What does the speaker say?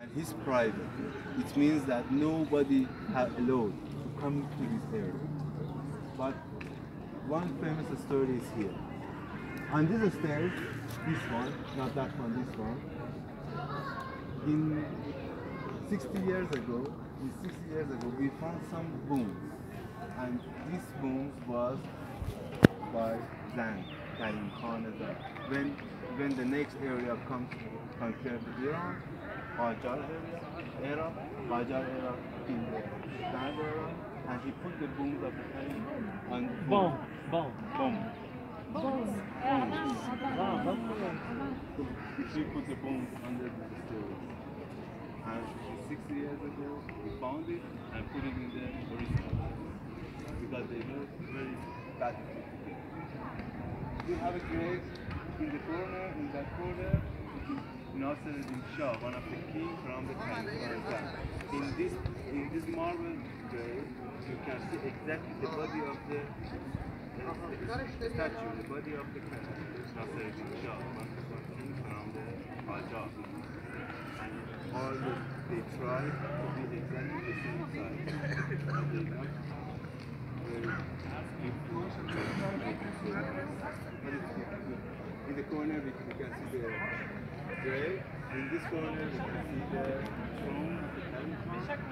And he's private. It means that nobody has allowed to come to this area. But one famous story is here. On this stairs, this one, not that one, this one, in 60 years ago, we found some booms. And these booms was by Zand, Karim Khan Azar. When the next area comes compared to Iran, Qajar era, Qajar era in the Zand era, and he put the booms of the Karim on Bomb. If you put the bones under the stairs. And 60 years ago, we found it and put it in the original because they were very bad. We have a grave in the corner, in that corner, which is Nasruddin Shah, one of the kings from the Khan. In this marble grave, you can see exactly the body of the statue, the body of the Nasruddin Shah, one of the kings from the Qajar. And all they try to be exactly the same size. But they not very beautiful. But it's good. In the corner we can see the grave. In this corner we can see the throne of the Caliph.